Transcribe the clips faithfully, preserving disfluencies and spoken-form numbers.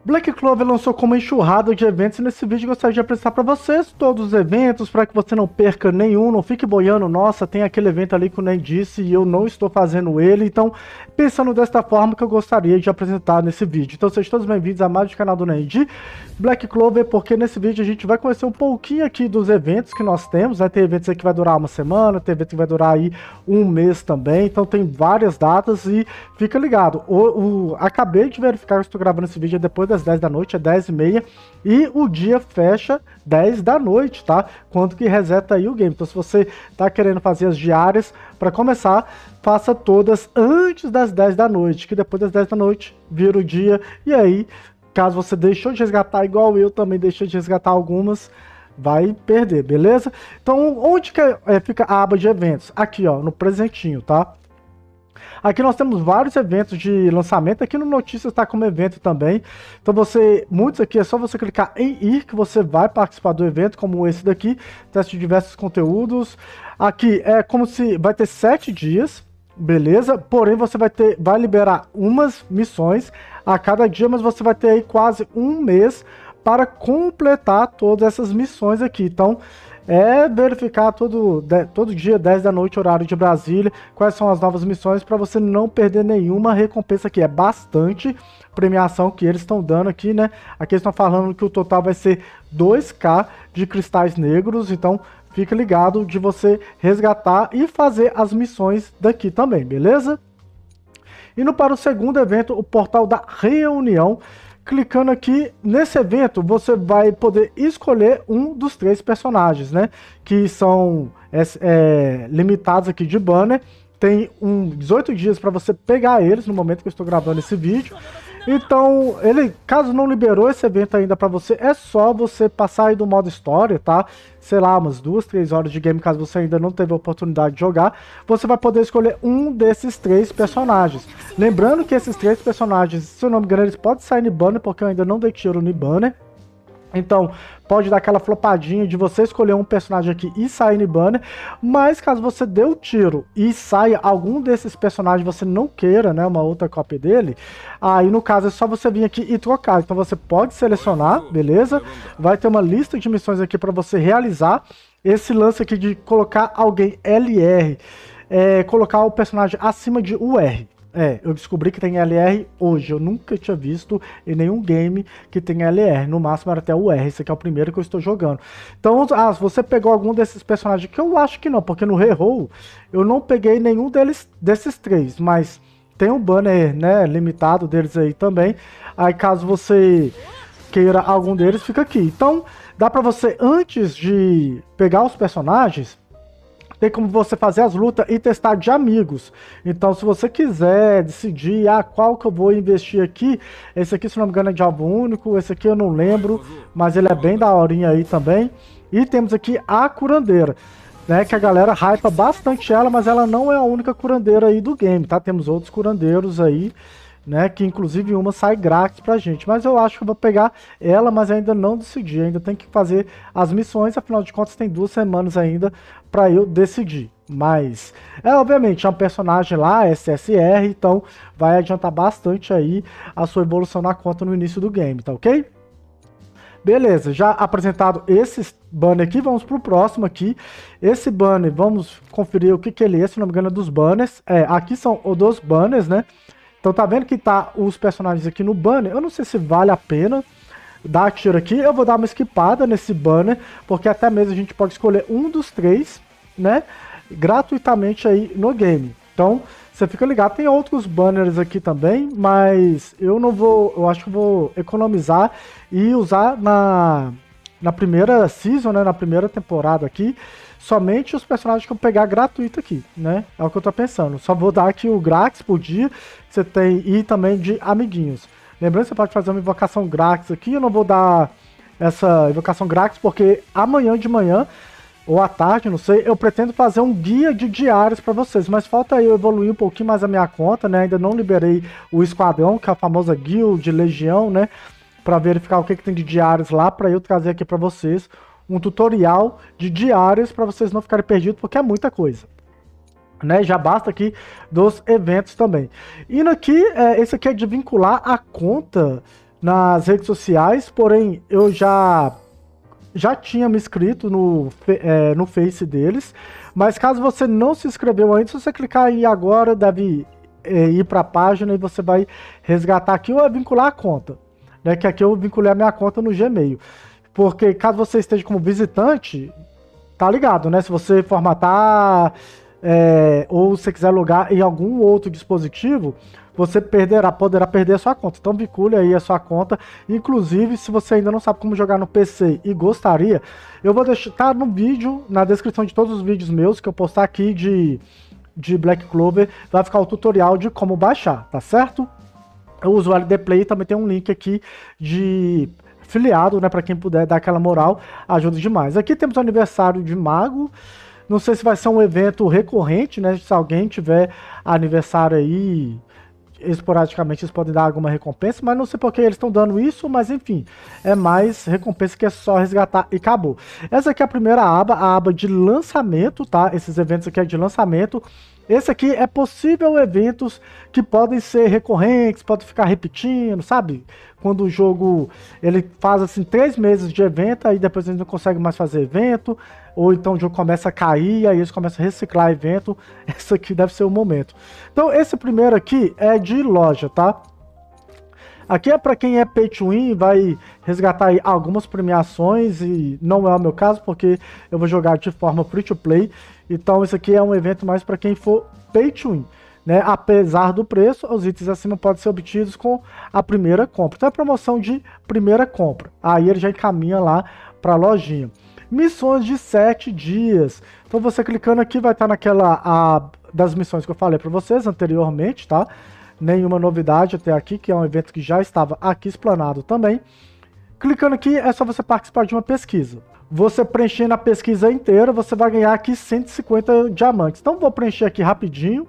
Black Clover lançou como enxurrada de eventos e nesse vídeo eu gostaria de apresentar para vocês todos os eventos, para que você não perca nenhum, não fique boiando, nossa, tem aquele evento ali que o Ney disse e eu não estou fazendo ele, então pensando desta forma que eu gostaria de apresentar nesse vídeo. Então sejam todos bem-vindos a mais um canal do Ney de Black Clover, porque nesse vídeo a gente vai conhecer um pouquinho aqui dos eventos que nós temos, vai ter eventos aí que vai durar uma semana, tem evento que vai durar aí um mês também, então tem várias datas e fica ligado. O, o, acabei de verificar que eu estou gravando esse vídeo depois das dez da noite, é dez e meia, e o dia fecha dez da noite, tá? Quando que reseta aí o game. Então se você tá querendo fazer as diárias, para começar, faça todas antes das dez da noite, que depois das dez da noite vira o dia, e aí, caso você deixou de resgatar, igual eu também deixei de resgatar algumas, vai perder, beleza? Então, onde que é, fica a aba de eventos? Aqui, ó, no presentinho, tá? Aqui nós temos vários eventos de lançamento, aqui no Notícias está como evento também, então você, muitos aqui é só você clicar em ir que você vai participar do evento, como esse daqui, teste de diversos conteúdos. Aqui é como se vai ter sete dias, beleza? Porém você vai ter, vai liberar umas missões a cada dia, mas você vai ter aí quase um mês para completar todas essas missões aqui, então é verificar todo, todo dia, dez da noite, horário de Brasília, quais são as novas missões para você não perder nenhuma recompensa aqui. É bastante premiação que eles estão dando aqui, né? Aqui eles estão falando que o total vai ser dois K de cristais negros, então fica ligado de você resgatar e fazer as missões daqui também, beleza? Indo para o segundo evento, o Portal da Reunião. Clicando aqui nesse evento, você vai poder escolher um dos três personagens, né? Que são é, é, limitados aqui de banner. Tem um dezoito dias para você pegar eles no momento que eu estou gravando esse vídeo. Então, ele, caso não liberou esse evento ainda para você, é só você passar aí do modo história, tá? Sei lá, umas duas, três horas de game, caso você ainda não teve a oportunidade de jogar. Você vai poder escolher um desses três personagens. Lembrando que esses três personagens, se eu não me engano, eles podem sair no banner, porque eu ainda não dei tiro no banner. Então, pode dar aquela flopadinha de você escolher um personagem aqui e sair no banner, mas caso você dê o tiro e saia algum desses personagens você não queira, né, uma outra cópia dele, aí no caso é só você vir aqui e trocar. Então você pode selecionar, beleza? Vai ter uma lista de missões aqui para você realizar. Esse lance aqui de colocar alguém L R, é, colocar o personagem acima de U R. É, eu descobri que tem L R hoje, eu nunca tinha visto em nenhum game que tem L R, no máximo era até o R, esse aqui é o primeiro que eu estou jogando. Então, ah, se você pegou algum desses personagens, que eu acho que não, porque no Reroll eu não peguei nenhum deles, desses três, mas tem um banner, né, limitado deles aí também, aí caso você queira algum deles, fica aqui. Então, dá pra você, antes de pegar os personagens, tem como você fazer as lutas e testar de amigos. Então, se você quiser decidir ah, qual que eu vou investir aqui, esse aqui, se não me engano, é de alvo único, esse aqui eu não lembro, mas ele é bem daorinha aí também. E temos aqui a curandeira, né, que a galera hypa bastante ela, mas ela não é a única curandeira aí do game, tá? Temos outros curandeiros aí, né, que inclusive uma sai grátis pra gente, mas eu acho que eu vou pegar ela, mas ainda não decidi, ainda tem que fazer as missões, afinal de contas tem duas semanas ainda pra eu decidir, mas é obviamente é um personagem lá, S S R, então vai adiantar bastante aí a sua evolução na conta no início do game, tá ok? Beleza, já apresentado esse banner aqui, vamos pro próximo aqui. Esse banner, vamos conferir o que que ele é, se não me engano é dos banners, é, aqui são os dos banners, né? Então tá vendo que tá os personagens aqui no banner, eu não sei se vale a pena dar tiro aqui, eu vou dar uma esquipada nesse banner, porque até mesmo a gente pode escolher um dos três, né, gratuitamente aí no game. Então, você fica ligado, tem outros banners aqui também, mas eu não vou, eu acho que vou economizar e usar na, na primeira season, né, na primeira temporada aqui, somente os personagens que eu pegar gratuito aqui, né? É o que eu tô pensando. Só vou dar aqui o grátis por dia, que você tem, e também de amiguinhos. Lembrando que você pode fazer uma invocação grátis aqui, eu não vou dar essa invocação grátis, porque amanhã de manhã, ou à tarde, não sei, eu pretendo fazer um guia de diários para vocês, mas falta aí eu evoluir um pouquinho mais a minha conta, né? Ainda não liberei o esquadrão, que é a famosa guild, legião, né? Para verificar o que, que tem de diários lá, para eu trazer aqui para vocês um tutorial de diários para vocês não ficarem perdidos, porque é muita coisa, né? Já basta aqui dos eventos também. Indo aqui, é, esse aqui é de vincular a conta nas redes sociais, porém eu já já tinha me inscrito no, é, no Face deles, mas caso você não se inscreveu ainda, se você clicar aí agora, deve é, ir para a página e você vai resgatar aqui ou é vincular a conta, né? Que aqui eu vinculei a minha conta no Gmail, porque caso você esteja como visitante, tá ligado, né? Se você formatar é, ou se quiser logar em algum outro dispositivo, você perderá, poderá perder a sua conta. Então vincule aí a sua conta. Inclusive, se você ainda não sabe como jogar no P C e gostaria, eu vou deixar tá no vídeo, na descrição de todos os vídeos meus que eu postar aqui de, de Black Clover, vai ficar o tutorial de como baixar, tá certo? O usuário de Play também tem um link aqui de filiado, né, para quem puder dar aquela moral, ajuda demais. Aqui temos o aniversário de Mago. Não sei se vai ser um evento recorrente, né? Se alguém tiver aniversário aí, esporadicamente eles podem dar alguma recompensa, mas não sei por que eles estão dando isso, mas enfim, é mais recompensa que é só resgatar e acabou. Essa aqui é a primeira aba, a aba de lançamento, tá? Esses eventos aqui é de lançamento. Esse aqui é possível eventos que podem ser recorrentes, podem ficar repetindo, sabe? Quando o jogo ele faz assim três meses de evento, aí depois eles não conseguem mais fazer evento, ou então o jogo começa a cair, aí eles começam a reciclar evento. Esse aqui deve ser o momento. Então esse primeiro aqui é de loja, tá? Aqui é para quem é pay to win, vai resgatar aí algumas premiações e não é o meu caso, porque eu vou jogar de forma free to play. Então isso aqui é um evento mais para quem for pay to win, né? Apesar do preço, os itens acima podem ser obtidos com a primeira compra. Então é promoção de primeira compra. Aí ele já encaminha lá para a lojinha. Missões de sete dias. Então você clicando aqui vai estar naquela a, das missões que eu falei para vocês anteriormente, tá? Nenhuma novidade até aqui, que é um evento que já estava aqui explanado também. Clicando aqui é só você participar de uma pesquisa. Você preenchendo a pesquisa inteira, você vai ganhar aqui cento e cinquenta diamantes. Então vou preencher aqui rapidinho.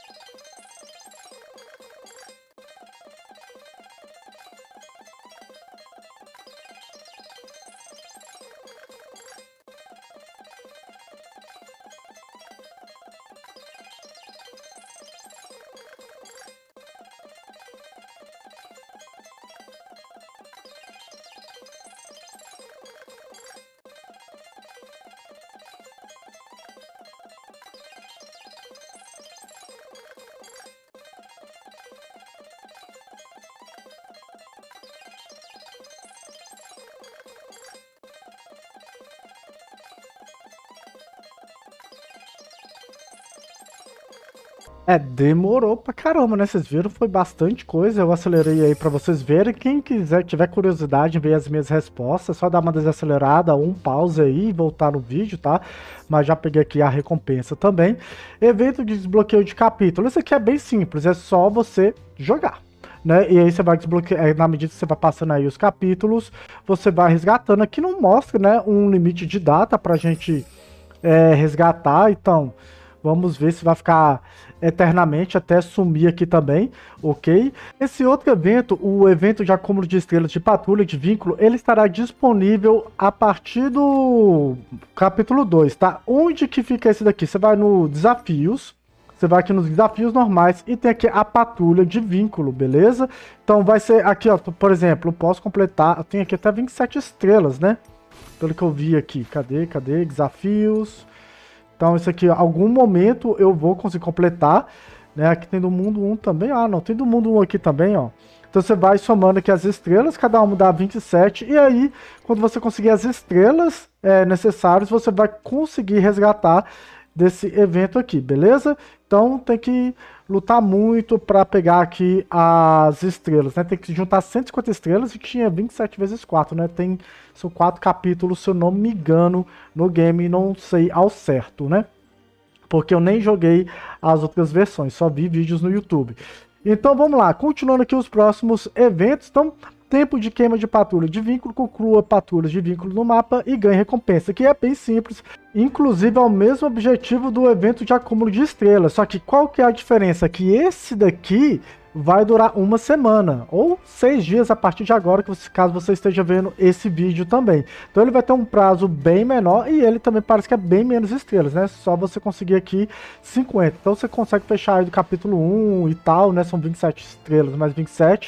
É, demorou pra caramba, né? Vocês viram, foi bastante coisa. Eu acelerei aí pra vocês verem. Quem quiser, tiver curiosidade em ver as minhas respostas, é só dar uma desacelerada, um pause aí e voltar no vídeo, tá? Mas já peguei aqui a recompensa também. Evento de desbloqueio de capítulo. Isso aqui é bem simples, é só você jogar, né? E aí você vai desbloquear, na medida que você vai passando aí os capítulos, você vai resgatando. Aqui não mostra, né, um limite de data pra gente é, resgatar, então vamos ver se vai ficar eternamente até sumir aqui também, ok? Esse outro evento, o evento de acúmulo de estrelas de patrulha de vínculo, ele estará disponível a partir do capítulo dois, tá? Onde que fica esse daqui? Você vai no desafios, você vai aqui nos desafios normais e tem aqui a patrulha de vínculo, beleza? Então vai ser aqui, ó, por exemplo, eu posso completar, eu tenho aqui até vinte e sete estrelas, né? Pelo que eu vi aqui, cadê, cadê? Desafios... Então isso aqui, algum momento eu vou conseguir completar, né? Aqui tem do mundo um também, ah não, tem do mundo um aqui também, ó. Então você vai somando aqui as estrelas, cada uma dá vinte e sete, e aí quando você conseguir as estrelas é, necessárias, você vai conseguir resgatar desse evento aqui, beleza? Então tem que lutar muito para pegar aqui as estrelas, né? Tem que juntar cento e cinquenta estrelas e tinha vinte e sete vezes quatro, né? Tem, são quatro capítulos, se eu não me engano, no game, não sei ao certo, né? Porque eu nem joguei as outras versões, só vi vídeos no YouTube. Então vamos lá, continuando aqui os próximos eventos. Então, tempo de queima de patrulha de vínculo, conclua patrulhas de vínculo no mapa e ganhe recompensa, que é bem simples. Inclusive é o mesmo objetivo do evento de acúmulo de estrelas, só que qual que é a diferença? Que esse daqui vai durar uma semana, ou seis dias a partir de agora, que você, caso você esteja vendo esse vídeo também. Então ele vai ter um prazo bem menor e ele também parece que é bem menos estrelas, né? Só você conseguir aqui cinquenta. Então você consegue fechar aí do capítulo um e tal, né? São vinte e sete estrelas mais vinte e sete.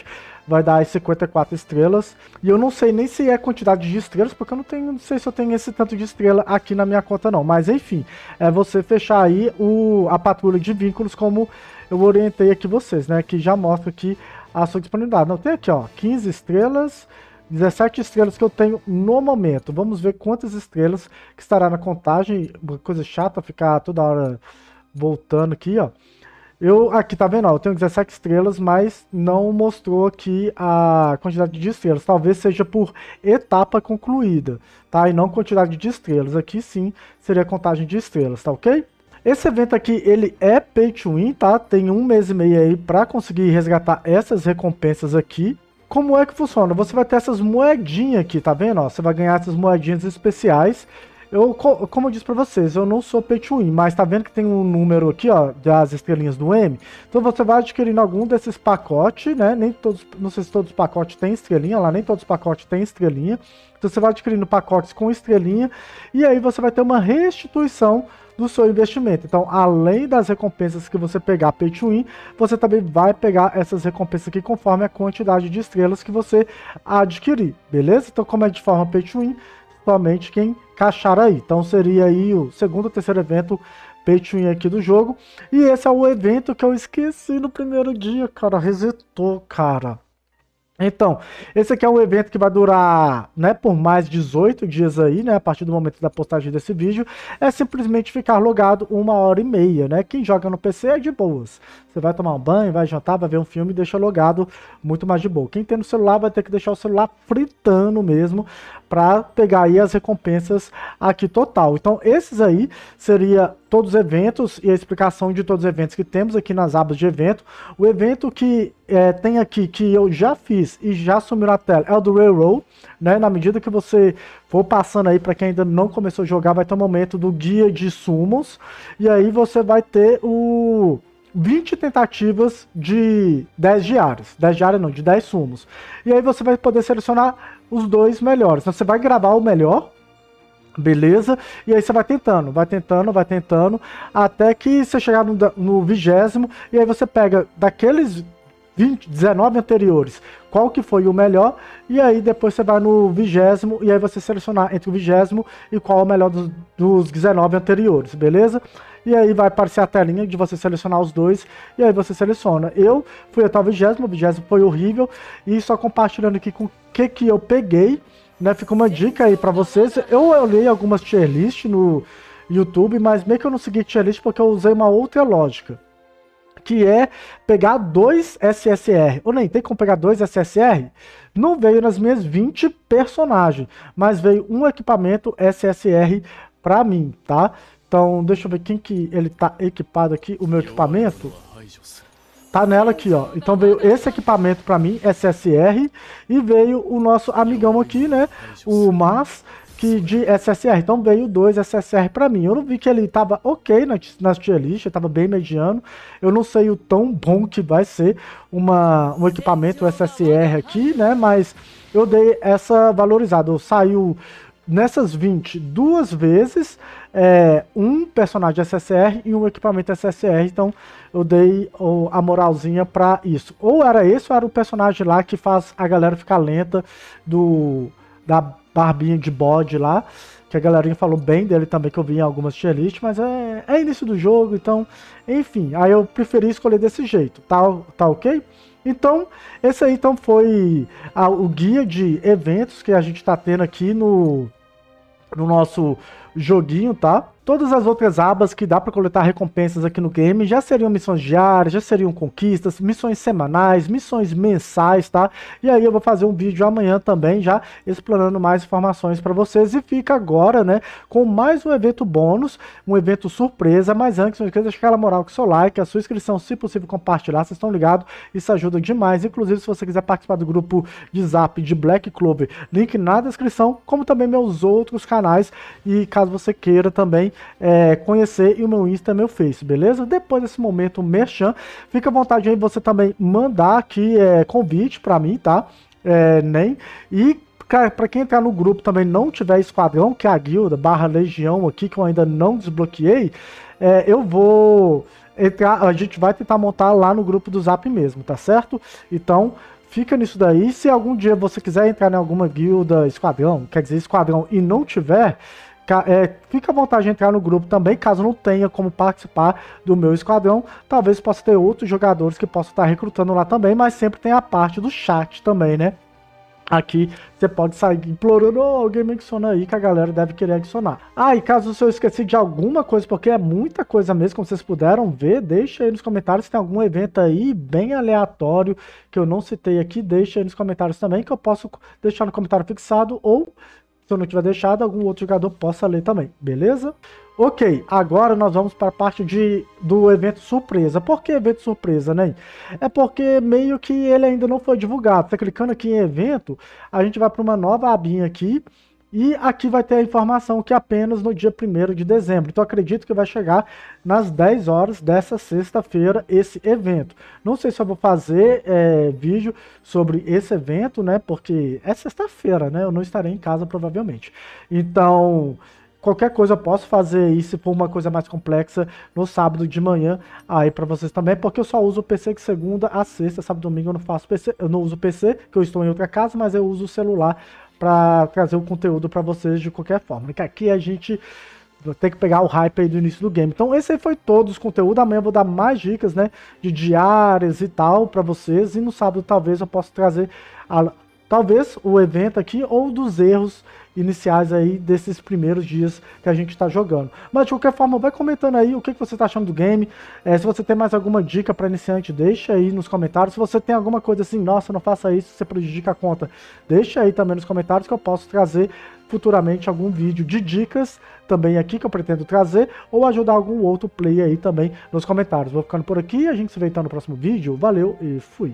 vai dar as cinquenta e quatro estrelas. E eu não sei nem se é quantidade de estrelas, porque eu não tenho, não sei se eu tenho esse tanto de estrela aqui na minha conta não. Mas enfim, é você fechar aí o, a patrulha de vínculos como eu orientei aqui vocês, né? Que já mostra aqui a sua disponibilidade. Não, tem aqui, ó, quinze estrelas, dezessete estrelas que eu tenho no momento. Vamos ver quantas estrelas que estará na contagem. Uma coisa chata ficar toda hora voltando aqui, ó. Eu, aqui tá vendo, ó, eu tenho dezessete estrelas, mas não mostrou aqui a quantidade de estrelas. Talvez seja por etapa concluída, tá? E não quantidade de estrelas. Aqui sim seria a contagem de estrelas, tá ok? Esse evento aqui, ele é pay to win, tá? Tem um mês e meio aí pra conseguir resgatar essas recompensas aqui. Como é que funciona? Você vai ter essas moedinhas aqui, tá vendo? Ó, você vai ganhar essas moedinhas especiais. Eu, como eu disse pra vocês, eu não sou pay to win, mas tá vendo que tem um número aqui, ó, das estrelinhas do M? Então você vai adquirindo algum desses pacotes, né? Nem todos, não sei se todos os pacotes têm estrelinha, lá nem todos os pacotes têm estrelinha. Então você vai adquirindo pacotes com estrelinha e aí você vai ter uma restituição do seu investimento. Então, além das recompensas que você pegar pay to win, você também vai pegar essas recompensas aqui conforme a quantidade de estrelas que você adquirir, beleza? Então, como é de forma pay to win, somente quem cachar aí. Então seria aí o segundo ou terceiro evento pay to win aqui do jogo. E esse é o evento que eu esqueci no primeiro dia, cara. Resetou, cara. Então, esse aqui é um evento que vai durar, né, por mais dezoito dias aí, né, a partir do momento da postagem desse vídeo. É simplesmente ficar logado uma hora e meia, né? Quem joga no P C é de boas. Você vai tomar um banho, vai jantar, vai ver um filme e deixa logado muito mais de boa. Quem tem no celular vai ter que deixar o celular fritando mesmo para pegar aí as recompensas aqui total. Então, esses aí seria todos os eventos e a explicação de todos os eventos que temos aqui nas abas de evento. O evento que é, tem aqui, que eu já fiz e já sumiu na tela, é o do Railroad, né? Na medida que você for passando aí, para quem ainda não começou a jogar, vai ter um momento do guia de sumos, e aí você vai ter o vinte tentativas de dez diárias, dez diárias não, de dez sumos. E aí você vai poder selecionar os dois melhores. Então você vai gravar o melhor, beleza? E aí você vai tentando, vai tentando, vai tentando, até que você chegar no, no vigésimo, e aí você pega daqueles vinte, dezenove anteriores, qual que foi o melhor, e aí depois você vai no vigésimo, e aí você selecionar entre o vigésimo e qual é o melhor dos, dos dezenove anteriores, beleza? E aí vai aparecer a telinha de você selecionar os dois, e aí você seleciona. Eu fui até o vigésimo, o vigésimo foi horrível, e só compartilhando aqui com o que que eu peguei, né? Fica uma dica aí pra vocês. Eu olhei algumas tier list no YouTube, mas meio que eu não segui tier list porque eu usei uma outra lógica, que é pegar dois S S R. Ou nem tem como pegar dois S S R? Não veio nas minhas vinte personagens, mas veio um equipamento S S R pra mim, tá? Então, deixa eu ver quem que ele tá equipado aqui, o meu equipamento. Tá nela aqui, ó. Então veio esse equipamento pra mim, S S R, e veio o nosso amigão aqui, né, o Mas, que de S S R. Então veio dois S S R pra mim. Eu não vi que ele tava ok nas tier list, ele tava bem mediano. Eu não sei o tão bom que vai ser uma, um equipamento S S R aqui, né, mas eu dei essa valorizada. Eu saiu nessas vinte, duas vezes, é, um personagem S S R e um equipamento S S R, então eu dei oh, a moralzinha pra isso. Ou era esse, ou era o personagem lá que faz a galera ficar lenta, do da barbinha de bode lá, que a galerinha falou bem dele também, que eu vi em algumas tier list, mas é, é início do jogo, então, enfim, aí eu preferi escolher desse jeito, tá, tá ok? Então, esse aí então foi a, o guia de eventos que a gente tá tendo aqui no no nosso joguinho, tá? Todas as outras abas que dá para coletar recompensas aqui no game já seriam missões diárias, já seriam conquistas, missões semanais, missões mensais, tá? E aí eu vou fazer um vídeo amanhã também já explanando mais informações para vocês. E fica agora, né, com mais um evento bônus, um evento surpresa. Mas antes, não esqueça de deixar aquela moral com o seu like, a sua inscrição, se possível compartilhar, vocês estão ligados, isso ajuda demais. Inclusive, se você quiser participar do grupo de Zap de Black Clover, link na descrição, como também meus outros canais. E caso você queira também É, conhecer, e o meu Insta, meu Face, beleza? Depois desse momento merchan, fica à vontade aí você também mandar aqui é, convite pra mim, tá? É, nem e para quem entrar no grupo também não tiver esquadrão, que é a guilda barra legião aqui, que eu ainda não desbloqueei, é, eu vou entrar, a gente vai tentar montar lá no grupo do Zap mesmo, tá certo? Então fica nisso daí. Se algum dia você quiser entrar em alguma guilda esquadrão, quer dizer, esquadrão, e não tiver, é, fica à vontade de entrar no grupo também, caso não tenha como participar do meu esquadrão. Talvez possa ter outros jogadores que possam estar recrutando lá também, mas sempre tem a parte do chat também, né? Aqui você pode sair implorando, oh, alguém me adiciona aí que a galera deve querer adicionar. Ah, e caso eu esqueci de alguma coisa, porque é muita coisa mesmo, como vocês puderam ver, deixa aí nos comentários se tem algum evento aí bem aleatório que eu não citei aqui, deixa aí nos comentários também, que eu posso deixar no comentário fixado, ou se eu não tiver deixado, algum outro jogador possa ler também, beleza? Ok, agora nós vamos para a parte de, do evento surpresa. Por que evento surpresa, né? É porque meio que ele ainda não foi divulgado. Você clicando aqui em evento, a gente vai para uma nova abinha aqui, e aqui vai ter a informação que apenas no dia primeiro de dezembro. Então acredito que vai chegar nas dez horas dessa sexta-feira esse evento. Não sei se eu vou fazer é, vídeo sobre esse evento, né? Porque é sexta-feira, né? Eu não estarei em casa provavelmente. Então, qualquer coisa eu posso fazer aí, se for uma coisa mais complexa, no sábado de manhã, aí pra vocês também, porque eu só uso o P C de segunda a sexta, sábado e domingo eu não faço P C, eu não uso o P C, que eu estou em outra casa, mas eu uso o celular para trazer o conteúdo para vocês de qualquer forma. Que aqui a gente tem que pegar o hype aí do início do game. Então esse aí foi todos os conteúdos. Amanhã eu vou dar mais dicas, né, de diárias e tal para vocês. E no sábado talvez eu possa trazer a, talvez o evento aqui ou dos erros iniciais aí desses primeiros dias que a gente está jogando. Mas de qualquer forma, vai comentando aí o que, que você está achando do game. É, se você tem mais alguma dica para iniciante, deixa aí nos comentários. Se você tem alguma coisa assim, nossa, não faça isso, você prejudica a conta, deixa aí também nos comentários que eu posso trazer futuramente algum vídeo de dicas também aqui que eu pretendo trazer, ou ajudar algum outro player aí também nos comentários. Vou ficando por aqui, a gente se vê então no próximo vídeo. Valeu e fui!